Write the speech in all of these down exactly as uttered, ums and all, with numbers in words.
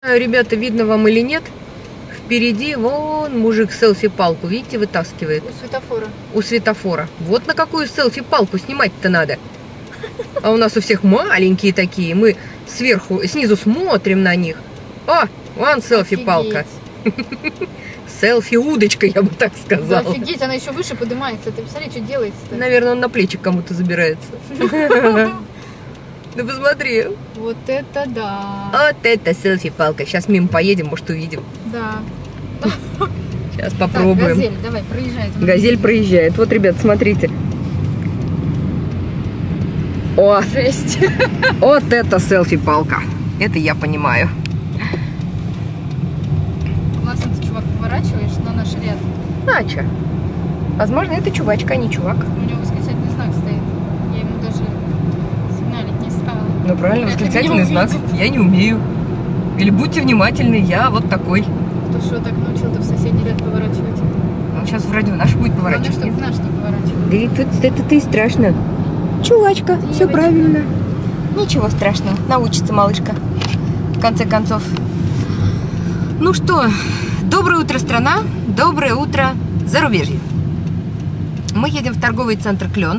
Ребята, видно вам или нет? Впереди вон мужик селфи-палку, видите, вытаскивает. У светофора. У светофора. Вот на какую селфи-палку снимать-то надо. А у нас у всех маленькие такие. Мы сверху, снизу смотрим на них. О, вон селфи-палка. Селфи-удочка, я бы так сказала. Да, офигеть, она еще выше поднимается. Ты посмотри, что делается-то. Наверное, он на плечи кому-то забирается. Да посмотри. Вот это да. Вот это селфи-палка. Сейчас мимо поедем, может, увидим. Да. Сейчас попробуем. Так, газель, давай, проезжай. Газель проезжает. Вот, ребят, смотрите. О, Жесть. Вот это селфи-палка. Это я понимаю. Классно ты, чувак, поворачиваешь на наш ряд. А что? Возможно, это чувачка, а не чувак. У него восклицательный знак стоит. Я ему даже сигналить не стала. Ну, правильно, Вряд ли восклицательный меня знак. увидит. Я не умею. Или будьте внимательны, я вот такой. Ты что, так научил-то в соседний ряд поворачивать? Ну, сейчас вроде в наш будет Главное, поворачивать. чтобы в наш не поворачивал. Да и тут это-то и страшно. Чувачка, все Девочка. правильно. Ничего страшного, научится малышка. В конце концов. Ну что, доброе утро, страна. Доброе утро, зарубежье. Мы едем в торговый центр Клен.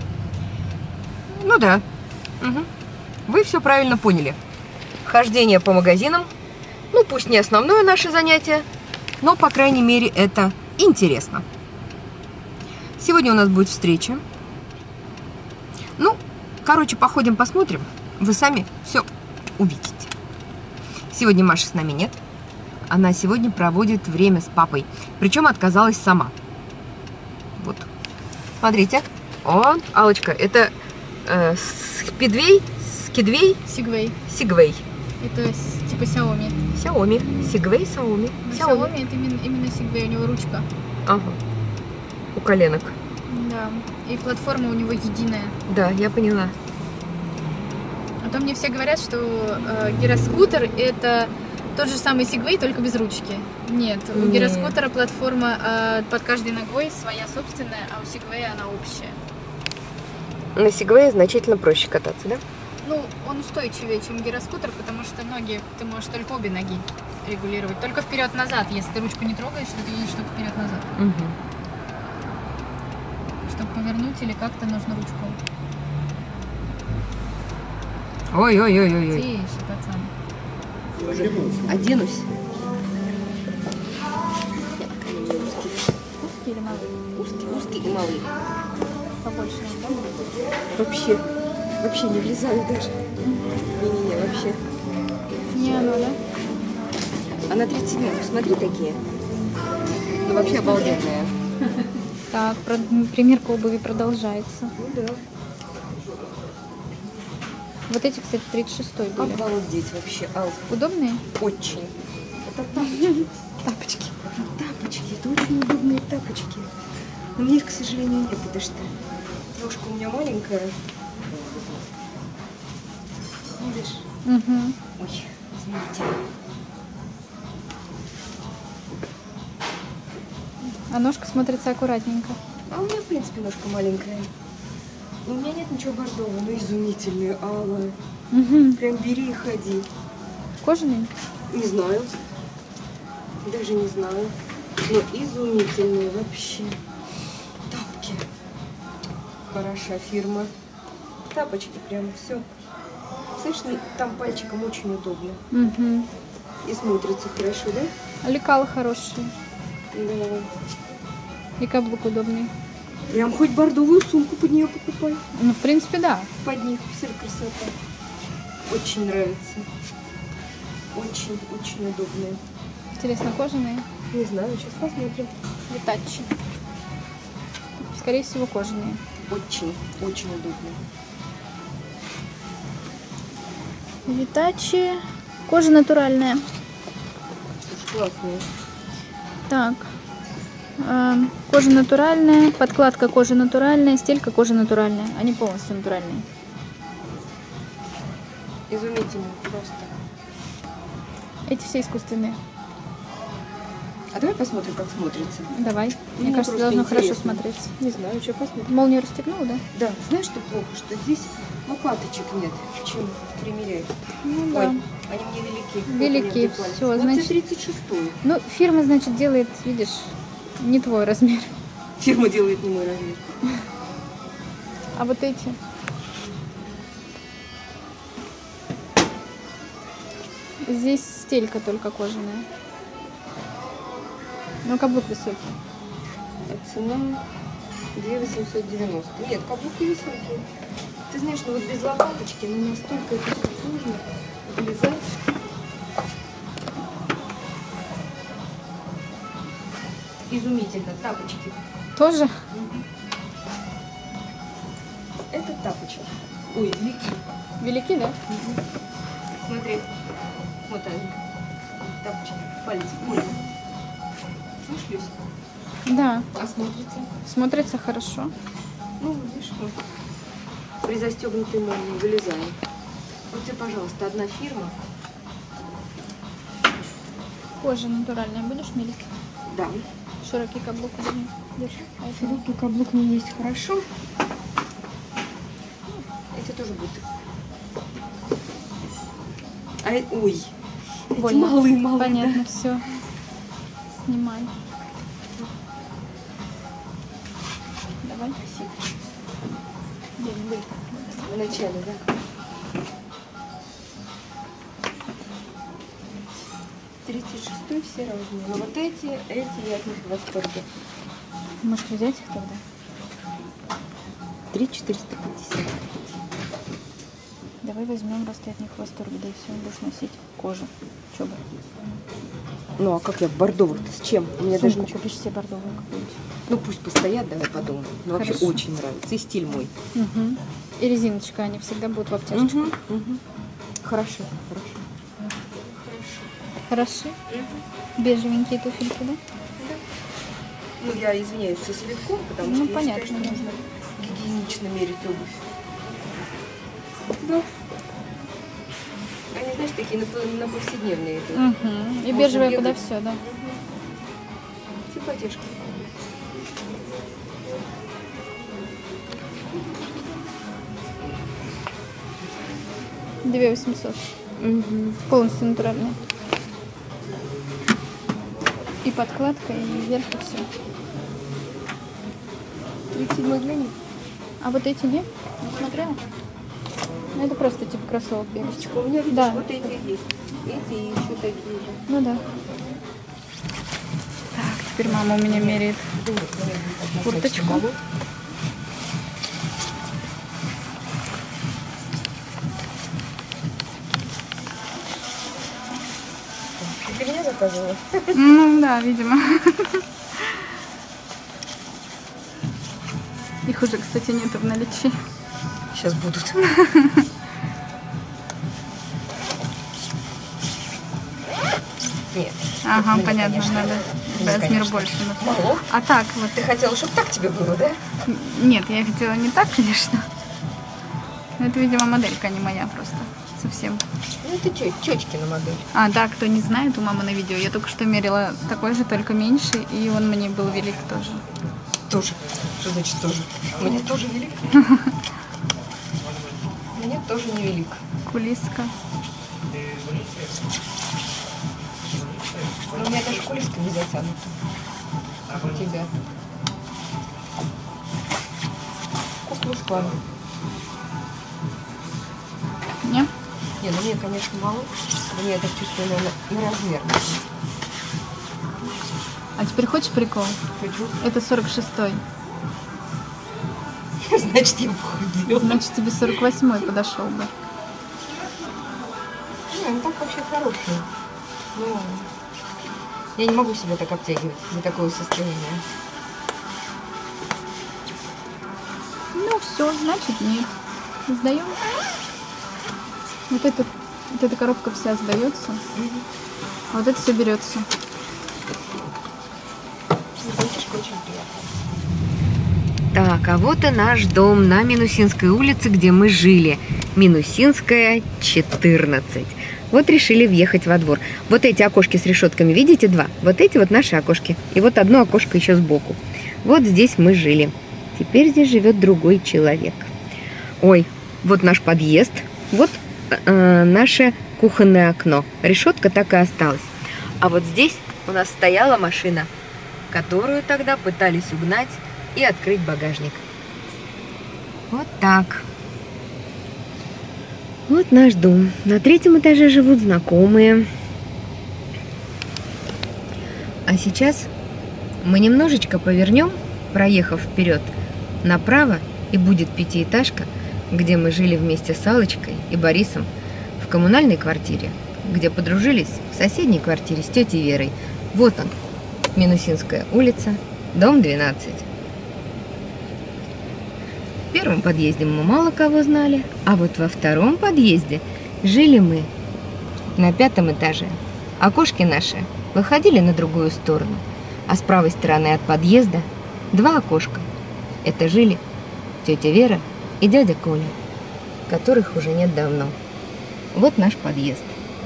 Ну да. Угу. Вы все правильно поняли. Хождение по магазинам. Ну, пусть не основное наше занятие, но, по крайней мере, это интересно. Сегодня у нас будет встреча. Ну, короче, походим, посмотрим. Вы сами все увидите. Сегодня Маши с нами нет. Она сегодня проводит время с папой. Причем отказалась сама. Вот. Смотрите. О, Аллочка, это э, спидвей, скидвей, Сигвей. сигвей. Это с- типа Xiaomi. Xiaomi. Сигвей, Xiaomi. Но Xiaomi. Xiaomi это именно, именно Сигвей, у него ручка. Ага. У коленок. Да. И платформа у него единая. Да, я поняла. А то мне все говорят, что э, гироскутер это тот же самый Сигвей, только без ручки. Нет, у Нет. гироскутера платформа э, под каждой ногой своя собственная, а у Сигвея она общая. На сигвее значительно проще кататься, да? Ну, он устойчивее, чем гироскутер, потому что ноги, ты можешь только обе ноги регулировать. Только вперед-назад. Если ты ручку не трогаешь, то ты едешь только вперед-назад. Угу. Чтобы повернуть или как-то нужно ручку. Ой-ой-ой-ой. Тише, пацан. Оденусь. Узкий или малый? Узкий, узкий и малый. Побольше надо, да? Вообще, вообще не влезаю даже. Не-не-не, вообще. Не оно, да? А на тридцать седьмом, смотри, такие. Ну, вообще обалденные. Так, про- примерка обуви продолжается. Ну да. Вот эти, кстати, тридцать шестой были. Обалдеть вообще, Ал. Удобные? Очень. Это тапочки. Тапочки. Тапочки, это очень удобные тапочки. Но мне их, к сожалению, нет, потому что ножка у меня маленькая. Видишь? Угу. Ой, извините. А ножка смотрится аккуратненько. А у меня, в принципе, ножка маленькая. И у меня нет ничего бордового, но изумительные, Алла. Угу. Прям бери и ходи. Кожаный? Не знаю. Даже не знаю. Но изумительные вообще. Тапки. Хороша фирма. Тапочки прям все. Слышно, там пальчиком очень удобно. Угу. И смотрится хорошо, да? Лекалы хорошие. Да. И каблук удобный. Прям хоть бордовую сумку под нее покупай. Ну, в принципе, да. Под них вся красота. Очень нравится. Очень-очень удобные. Интересно, кожаные? Не знаю, сейчас посмотрим. Витачи. Скорее всего, кожаные. Очень, очень удобные. Витачи. Кожа натуральная. Слушай, классные. Так. Э, Кожа натуральная, подкладка кожи натуральная, стелька кожи натуральная. Они полностью натуральные. Изумительно просто. Эти все искусственные. А давай посмотрим, как смотрится. Давай. Мне Мне кажется, просто должно хорошо интересно. смотреться. Не знаю, что посмотрим. Молнию расстегнул, да? Да, знаешь, что плохо? Что здесь лопаточек нет, чем примерять. Ну Ой, да. Они мне велики. Велики, Вот все, вот значит. тридцать шестой. Ну, фирма, значит, делает, видишь, не твой размер. Фирма делает не мой размер. А вот эти? Здесь стелька только кожаная. Ну, каблук высокий. А цена две тысячи восемьсот девяносто. Нет, каблуки высокие. Ты знаешь, ну вот без лопаточки, ну настолько это все сложно влезать. Изумительно. Тапочки. Тоже? Угу. Это тапочки. Ой, велики. Велики, да? Угу. Смотри. Вот они. Тапочки. Палец в кожу. Слышь, Люся? Да. А смотрится? Смотрится хорошо. Ну, видишь, вот. При застегнутой молнии вылезаем. Вот тебе, пожалуйста, одна фирма. Кожа натуральная. Будешь мерить? Да. Широкий каблук удобнее. Держи. А это? Широкий каблук не есть хорошо. Эти тоже будут. А, ой. Эти Больно. малые, малые. Понятно, все. Снимай. Давай. Спасибо. Бей, бей. В начале, да? тридцать шестой все разные. Но вот эти, эти я от них в восторге. Может взять их тогда? три четыреста пятьдесят. Давай возьмем, раз ты от них в восторге, да и все, будешь носить кожу. Че бы? Ну а как я в бордовых-то с чем? У меня Сумку даже ничего. купишь себе бордовую какую-нибудь. Ну пусть постоят, давай подумаем. Ну вообще Хорошо. очень нравится. И стиль мой. Угу. И резиночка, они всегда будут в обтяжечку. Угу, угу. Хорошо, хорошо. Хороши? Бежевенькие туфельки, да? Ну я извиняюсь со слегком, потому Ну, что понятно, я считаю, что да. нужно гигиенично мерить обувь. Ну, они, знаешь, такие на, на повседневные идут. Угу. И Можно бежевая бегать. подо все, да? Симпатичка. две восемьсот. Угу. Полностью натуральная. И подкладка, и верх, и все. тридцать седьмой глянь. А вот эти не? Не смотрела? Ну, это просто типа кроссовок бегать. У меня, видишь, Да. вот эти есть. Эти и еще такие же. Ну да. Так, теперь мама у меня меряет курточку. Ты меня заказывала? Ну да, видимо. Их уже, кстати, нету в наличии. Сейчас будут. Нет. Ага, Мне, понятно, конечно, надо мне, размер конечно, больше. надо. мало. А так вот. Ты хотела, чтобы так тебе было, да? Нет, я хотела не так, конечно. Но это, видимо, моделька не моя просто. Совсем. Ну, это тё- тёчкина модель. А, да, кто не знает, у мамы на видео. Я только что мерила такой же, только меньше, и он мне был велик тоже. Тоже. Что значит тоже? Мне тоже велик. Мне тоже не велик. Кулиска. Но у меня даже кулиска не затянута. Как у тебя. Вкусно с вами. Не? Не, ну мне, конечно, мало. Но я так чувствую, наверное, на размер. А теперь хочешь прикол? Хочу. Это сорок шестой. Значит, я похудела. Значит, тебе сорок восьмой подошел бы. Не, ну так вообще хороший. Ну, я не могу себя так обтягивать за такое состояние. Ну все, значит нет. Сдаем. Вот, это, вот эта коробка вся сдается, а вот это все берется. Батюшка очень приятно. Так, а вот и наш дом на Минусинской улице, где мы жили. Минусинская, четырнадцать. Вот решили въехать во двор. Вот эти окошки с решетками, видите, два? Вот эти вот наши окошки. И вот одно окошко еще сбоку. Вот здесь мы жили. Теперь здесь живет другой человек. Ой, вот наш подъезд. Вот э, наше кухонное окно. Решетка так и осталась. А вот здесь у нас стояла машина, которую тогда пытались угнать и открыть багажник. Вот так. Вот наш дом. На третьем этаже живут знакомые. А сейчас мы немножечко повернем, проехав вперед, направо, и будет пятиэтажка, где мы жили вместе с Аллочкой и Борисом в коммунальной квартире, где подружились в соседней квартире с тетей Верой. Вот он, Минусинская улица, дом двенадцать. В первом подъезде мы мало кого знали, а вот во втором подъезде жили мы на пятом этаже. Окошки наши выходили на другую сторону, а с правой стороны от подъезда два окошка. Это жили тетя Вера и дядя Коля, которых уже нет давно. Вот наш подъезд.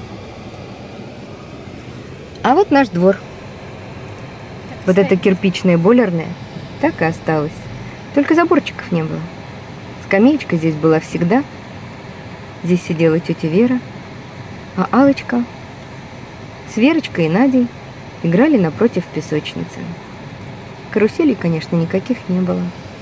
А вот наш двор. Вот эта кирпичная бойлерная так и осталась. Только заборчиков не было. Скамеечка здесь была всегда. Здесь сидела тетя Вера, а Аллочка с Верочкой и Надей играли напротив песочницы. Каруселей, конечно, никаких не было.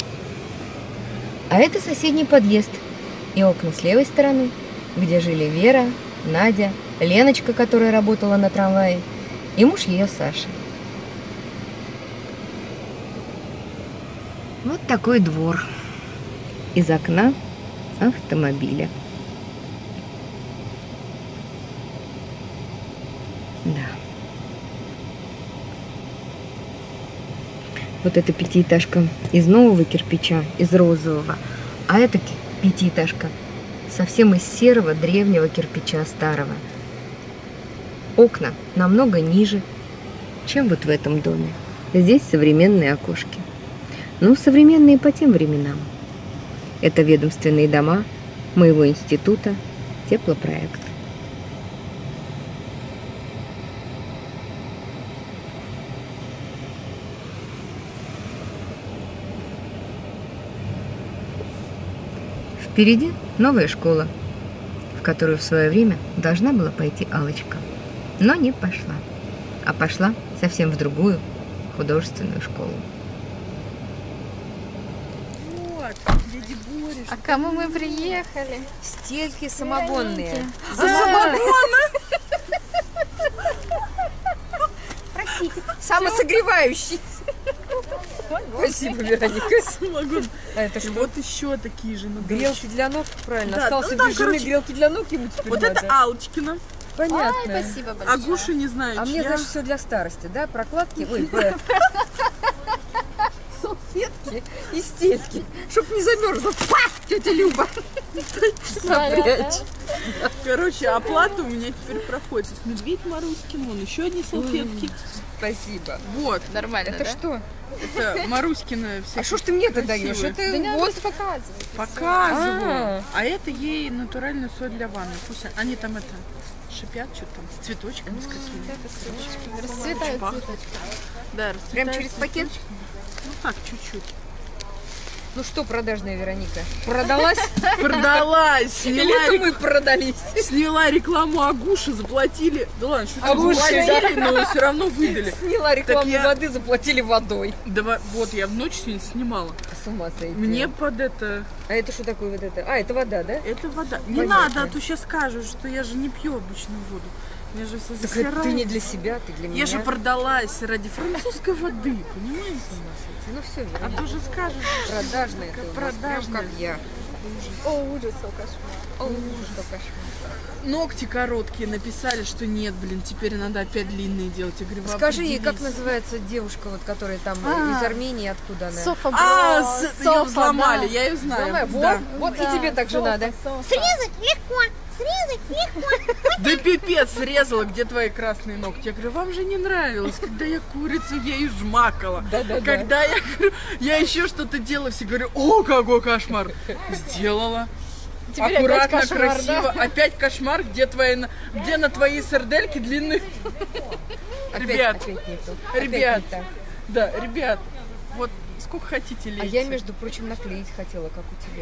А это соседний подъезд и окна с левой стороны, где жили Вера, Надя, Леночка, которая работала на трамвае, и муж ее Саша. Вот такой двор из окна автомобиля. Да. Вот эта пятиэтажка из нового кирпича, из розового, а эта пятиэтажка совсем из серого древнего кирпича старого. Окна намного ниже, чем вот в этом доме. Здесь современные окошки. Ну, современные по тем временам. Это ведомственные дома моего института, теплопроект. Впереди новая школа, в которую в свое время должна была пойти Аллочка, но не пошла, а пошла совсем в другую художественную школу. Вот, дядя Боря. А к кому мы приехали? Стельки самогонные. За самогона? Простите, самосогревающий. Спасибо, Вероника. Самогон. А это И что? вот еще такие же. Ну, Грелки для ног, правильно. Да, Остался ну, там, без жены, короче, грелки для ног ему теперь вот надо. это Аллочкина. Понятно. Ой, спасибо большое. А Гуша не знаю, А мне, чья. значит, все для старости, да? Прокладки, ой, б- салфетки и стельки. Чтоб не замерзла. Па! Тетя Люба. Опять. Короче, оплата у меня теперь проходит. Медведь Маруськин, вон еще одни салфетки. Спасибо. Вот, Нормально, Это да? что? это Маруськина всякие А что ж ты мне-то даешь? красивые. Это Да не надо вот. просто показывать. Показываю. А. А это ей натуральную соль для ванны. Пусть они там это шипят, что там, с цветочками, с какими-то. Расцветают Пахнет. цветочки. Да, Прям расцветают через пакет? цветочки. Ну так, чуть-чуть. Ну что, продажная Вероника? Продалась? Продалась! Или Сняла, это рек- мы продались? сняла рекламу Агуши, заплатили. Да ладно, что там Агуши, заплатили, но все равно выдали. Сняла рекламу я- воды, заплатили водой. Давай, вот я в ночь сегодня снимала. С ума сойти. Мне под это... А это что такое вот это? А, это вода, да? Это вода. Не Понятно. надо, а то сейчас скажут, что я же не пью обычную воду. Я же все Так это засираю. ты не для себя, ты для меня. Я же продалась ради французской воды, понимаете? Ну все, А Вероника. то же скажут, что Продажная ты у нас, прям продажная. как я. О, ужас, о, кошмар. О, ужас, что кошмар. ногти короткие написали, что нет, блин, теперь надо опять длинные делать. Я говорю, вы Скажи ей, как определись. называется девушка, вот, которая там А. из Армении, откуда она? Софа А, Бро, с- ее Софа, взломали, да. я ее знаю. Самая- Вот, Да. вот и Да, тебе так же Софа, надо. Софа. Срезать легко, срезать легко. Да пипец, срезала, где твои красные ногти? Я говорю, вам же не нравилось, когда я курицу ей жмакала. Да-да-да. Когда я говорю, я еще что-то делала, все говорю, о, какой кошмар. Сделала. Теперь Аккуратно, опять кошмар, красиво. да? Опять кошмар, где, твои, на- где на твои сардельки длинные. Опять- Ребят, опять не то. Опять ребят, не так. да, ребят, вот сколько хотите лейте. А я, между прочим, наклеить хотела, как у тебя.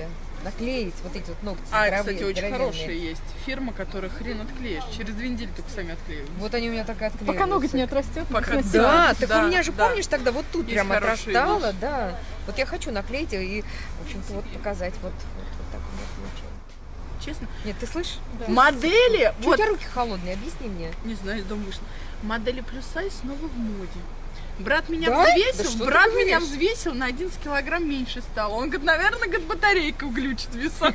наклеить вот эти вот ногти. А, здоровые, кстати, очень здоровенные. хорошие есть. Фирма, которая хрен отклеишь. Через две недели только сами отклеивают. Вот они у меня так и отклеиваются. Пока ноготь не отрастет. Пока- носить. Да, Да, так да, у меня же, да. помнишь, тогда вот тут Есть прям хорошие отрастало, вещи. да. Вот я хочу наклеить и, в общем-то, вот показать. Вот, вот, вот так у меня получилось. Честно. Нет, ты слышишь? Да. Модели, Чего у вот, тебя руки холодные? Объясни мне. не знаю, из дома вышла. Модели плюс сайз снова в моде. Брат меня Да? Да взвесил, что ты брат меня говоришь? взвесил, на одиннадцать килограмм меньше стал. Он говорит, наверное, говорит, батарейка глючит веса.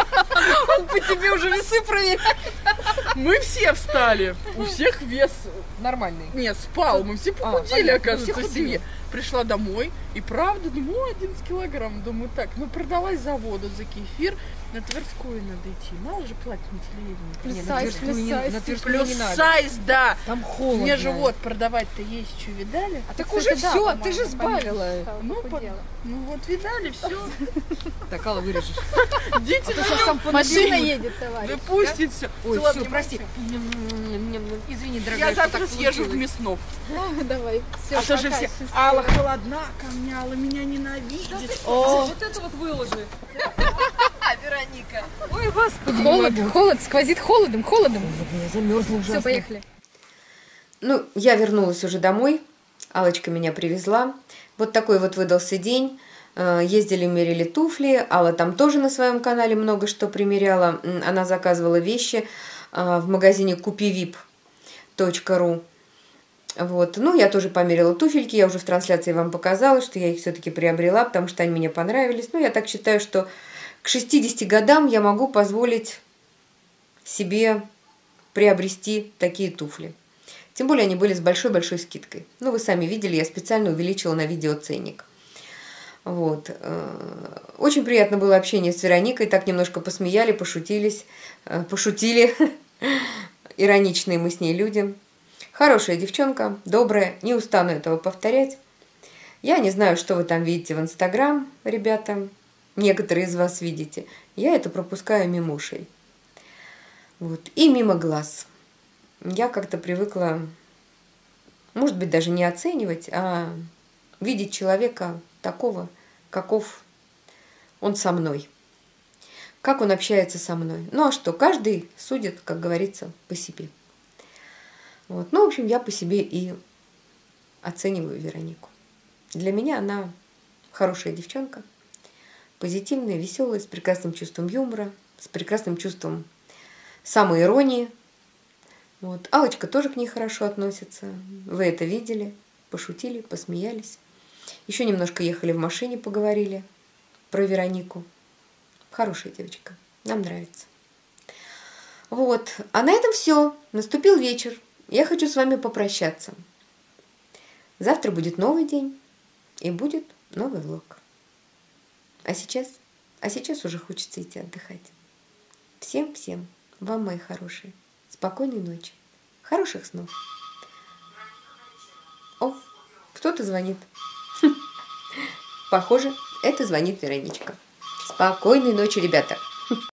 Он по тебе уже весы проверяет. Мы все встали, у всех вес. Нормальный. Нет, спал, мы все А, похудели, понятно, оказывается, все в семье. Пришла домой, и правда, думаю, одиннадцать килограмм. Думаю, так, ну продалась заводу за кефир, на Тверскую надо идти. Мало же платить на телевидении. Плюс Нет, сайз, на Тверскую плюс не- сайз. на Тверскую Плюс не надо. сайз, да. Там холодно. Мне же вот продавать-то есть, что видали? А ты, Так кстати, уже да, всё, по-моему, ты же поменьше сбавила. стала, Ну, похудела. Ну вот видали, все. Так, Алла, вырежешь. Дети на Сейчас там Машина понаберут. едет, товарищ. выпустит все. Ой, все, прости. Извини, дорогая, Я что завтра так съезжу в получилось. Мяснов. Давай, все, А то же все, Алла холодна ко мне, Алла меня ненавидит. О, Вот это вот выложи. Вероника. Ой, господи. Холод, холод, сквозит холодом, холодом. Я замерзла ужасно. Все, поехали. Ну, я вернулась уже домой. Аллочка меня привезла. Вот такой вот выдался день. Э, Ездили, мерили туфли. Алла там тоже на своем канале много что примеряла. М, Она заказывала вещи э, в магазине купи вип точка ру. Вот. Ну, я тоже померила туфельки. Я уже в трансляции вам показала, что я их все-таки приобрела, потому что они мне понравились. Ну, я так считаю, что к шестидесяти годам я могу позволить себе приобрести такие туфли. Тем более они были с большой-большой скидкой. Ну, вы сами видели, я специально увеличила на видео ценник. Вот. Очень приятно было общение с Вероникой. Так немножко посмеяли, пошутились, пошутили. Ироничные мы с ней люди. Хорошая девчонка, добрая, не устану этого повторять. Я не знаю, что вы там видите в Инстаграм, ребята. Некоторые из вас видите. Я это пропускаю мимо ушей. Вот. И мимо глаз. Я как-то привыкла, может быть, даже не оценивать, а видеть человека такого, каков он со мной. Как он общается со мной. Ну а что, каждый судит, как говорится, по себе. Вот. Ну, в общем, я по себе и оцениваю Веронику. Для меня она хорошая девчонка, позитивная, веселая, с прекрасным чувством юмора, с прекрасным чувством самоиронии. Вот. Аллочка тоже к ней хорошо относится. Вы это видели, пошутили, посмеялись. Еще немножко ехали в машине, поговорили про Веронику. Хорошая девочка, нам нравится. Вот, а на этом все. Наступил вечер. Я хочу с вами попрощаться. Завтра будет новый день и будет новый влог. А сейчас, а сейчас уже хочется идти отдыхать. Всем-всем вам, мои хорошие, спокойной ночи, хороших снов. О, кто-то звонит. Похоже, это звонит Вероничка. Спокойной ночи, ребята.